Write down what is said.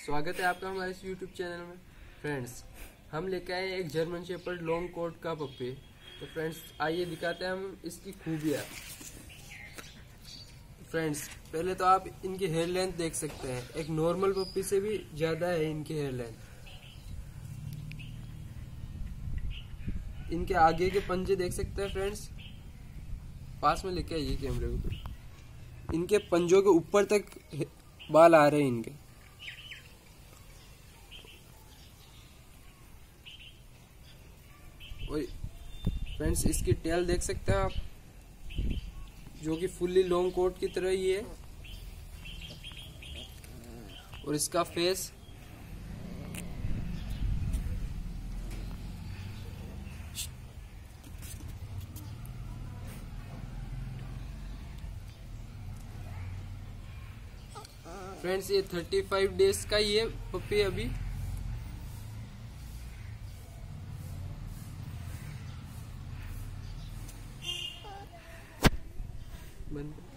स्वागत है आपका हमारे इस YouTube चैनल में। फ्रेंड्स, हम लेके आए एक जर्मन शेपर्ड लॉन्ग कोट का पप्पी। तो फ्रेंड्स, आइए दिखाते हैं हम इसकी खूबियाँ। फ्रेंड्स, पहले तो आप इनकी हेयर लेंथ देख सकते हैं, एक नॉर्मल पप्पी से भी ज़्यादा है इनकी हेयर लेंथ। इनके आगे के पंजे देख सकते हैं फ्रेंड्स, पास में लेके आइए कैमरे को। इनके पंजों के ऊपर तक बाल आ रहे हैं इनके। और फ्रेंड्स, इसकी टेल देख सकते हैं आप, जो कि फुल्ली लॉन्ग कोट की तरह ही है। और इसका फेस फ्रेंड्स, ये 35 डेज का ही है पप्पी अभी। बंद।